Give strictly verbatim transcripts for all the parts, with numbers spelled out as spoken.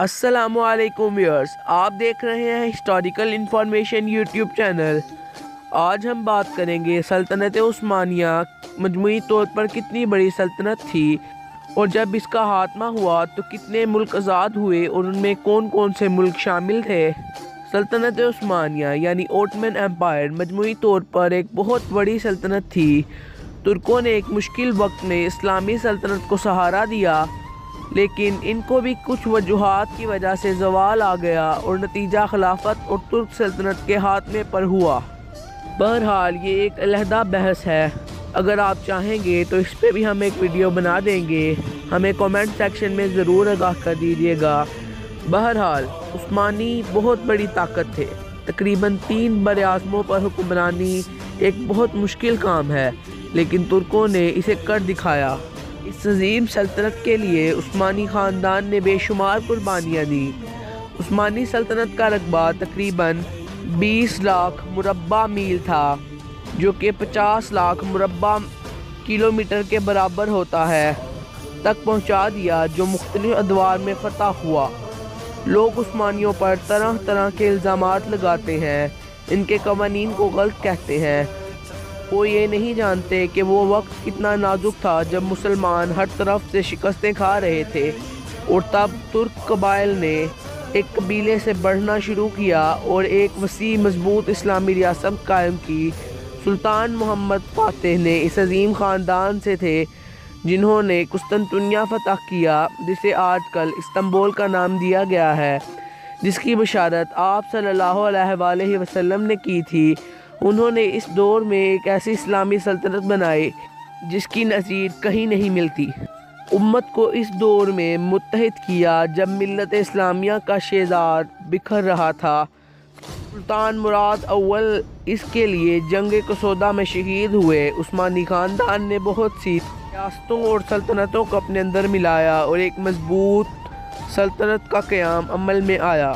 अस्सलामु अलैकुम व्यूअर्स, आप देख रहे हैं हिस्टोरिकल इंफॉर्मेशन यूट्यूब चैनल। आज हम बात करेंगे सल्तनत उस्मानिया मजमूई तौर पर कितनी बड़ी सल्तनत थी और जब इसका खात्मा हुआ तो कितने मुल्क आज़ाद हुए और उनमें कौन कौन से मुल्क शामिल थे। सल्तनत उस्मानिया यानी ओटमन एम्पायर मजमूई तौर पर एक बहुत बड़ी सल्तनत थी। तुर्कों ने एक मुश्किल वक्त में इस्लामी सल्तनत को सहारा दिया, लेकिन इनको भी कुछ वजूहात की वजह से ज़वाल आ गया और नतीजा खिलाफत और तुर्क सल्तनत के खात्मे पर हुआ। बहरहाल ये एक अलहदा बहस है, अगर आप चाहेंगे तो इस पर भी हम एक वीडियो बना देंगे। हमें कमेंट सेक्शन में ज़रूर आगाह कर दीजिएगा। बहरहाल उस्मानी बहुत बड़ी ताकत थे। तकरीबन तीन बरआज़मों पर हुक्मरानी एक बहुत मुश्किल काम है, लेकिन तुर्कों ने इसे कर दिखाया। इस अजीम सल्तनत के लिए उस्मानी ख़ानदान ने बेशुमार कुर्बानियाँ दी। उस्मानी सल्तनत का रकबा तकरीबन बीस लाख मुरब्बा मील था, जो कि पचास लाख मुरब्बा किलोमीटर के बराबर होता है, तक पहुंचा दिया, जो मुख्तलिफ अदवार में फतह हुआ। लोग उस्मानियों पर तरह तरह के इल्ज़ामात लगाते हैं, इनके कवानीन को गलत कहते हैं। वो ये नहीं जानते कि वो वक्त कितना नाजुक था जब मुसलमान हर तरफ से शिकस्तें खा रहे थे और तब तुर्क कबाइल ने एक कबीले से बढ़ना शुरू किया और एक वसी मजबूत इस्लामी रियासत कायम की। सुल्तान मोहम्मद फातिह ने इस अजीम ख़ानदान से थे जिन्होंने कुस्तुनतुनिया फतह किया, जिसे आजकल इस्तांबुल का नाम दिया गया है, जिसकी बशारत आप सल्लल्लाहु अलैहि वसल्लम ने की थी। उन्होंने इस दौर में एक ऐसी इस्लामी सल्तनत बनाई जिसकी नज़ीर कहीं नहीं मिलती। उम्मत को इस दौर में मुत्तहिद किया जब मिल्लत इस्लामिया का शेजार बिखर रहा था। सुल्तान मुराद अव्वल इसके लिए जंग कसौदा में शहीद हुए। उस्मानी ख़ानदान ने बहुत सी रियासतों और सल्तनतों को अपने अंदर मिलाया और एक मजबूत सल्तनत का क़याम अमल में आया।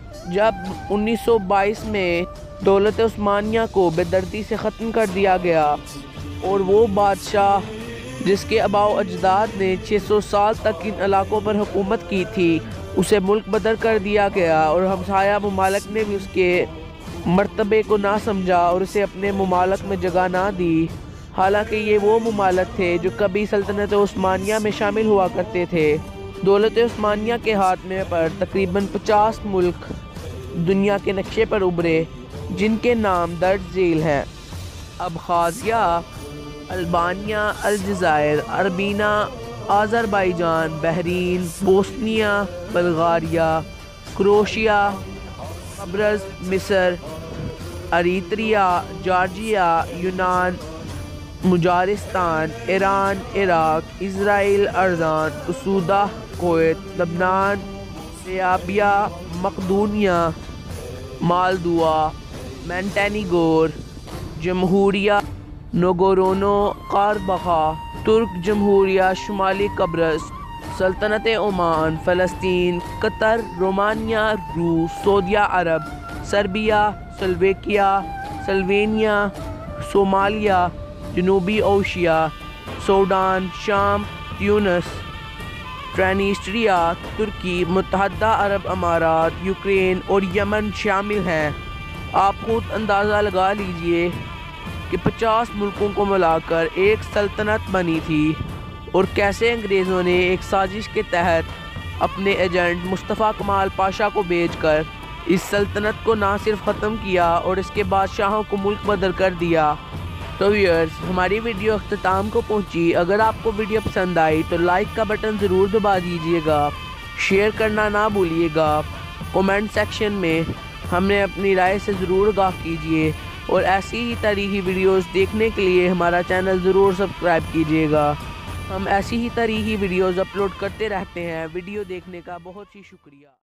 जब उन्नीस सौ बाईस में दौलत उस्मानिया को बेदर्दी से ख़त्म कर दिया गया और वो बादशाह जिसके आबाओ अजदाद ने छह सौ साल तक इन इलाकों पर हुकूमत की थी, उसे मुल्क बदर कर दिया गया और हमसाया मुमालक ने भी उसके मर्तबे को ना समझा और उसे अपने मुमालक में जगह ना दी। हालांकि ये वो मुमालक थे जो कभी सल्तनत उस्मानिया में शामिल हुआ करते थे। दौलत उस्मानिया के हाथ में पर तकरीबन पचास मुल्क दुनिया के नक्शे पर उभरे, जिनके नाम दर्ज झील हैं: अबखाज़िया, अल्बानिया, अलजायर, अरबीना, Azerbaijan, Bahrain, Bosnia, Bulgaria, Croatia, कब्रस, मिस्र, अरीत्रिया, जॉर्जिया, यूनान, मुजारिस्तान, ईरान, इराक, इज़राइल, अर्ज़ान, कसूदा, कुवैत, लबनान, सेयाबिया, मकदूनिया, मालदुआ, मेंटेनिगोर, जमहूरिया नोगोरोनो कारबखा, तुर्क जमहूरिया शुमाली कब्रस, सल्तनत ओमान, फ़लस्तीन, कतर, रोमानिया, रूस, सऊदी अरब, सर्बिया, स्लोवेकिया, स्लोवेनिया, सोमालिया, जनूबी एशिया, सूडान, शाम, ट्यूनिस, ट्रांसनिस्ट्रिया, तुर्की, मुत्तहदा अरब अमारात, यूक्रेन और यमन शामिल हैं। आप खुद अंदाज़ा लगा लीजिए कि पचास मुल्कों को मिलाकर एक सल्तनत बनी थी और कैसे अंग्रेज़ों ने एक साजिश के तहत अपने एजेंट मुस्तफ़ा कमाल पाशा को भेजकर इस सल्तनत को ना सिर्फ ख़त्म किया और इसके बादशाहों को मुल्क बदर कर दिया। तो व्यूअर्स, हमारी वीडियो अख्ताम को पहुंची। अगर आपको वीडियो पसंद आई तो लाइक का बटन ज़रूर दबा दीजिएगा, शेयर करना ना भूलिएगा। कमेंट सेक्शन में हमें अपनी राय से ज़रूर आगाह कीजिए और ऐसी ही तरीही वीडियोस देखने के लिए हमारा चैनल ज़रूर सब्सक्राइब कीजिएगा। हम ऐसी ही तरीही वीडियोस अपलोड करते रहते हैं। वीडियो देखने का बहुत ही शुक्रिया।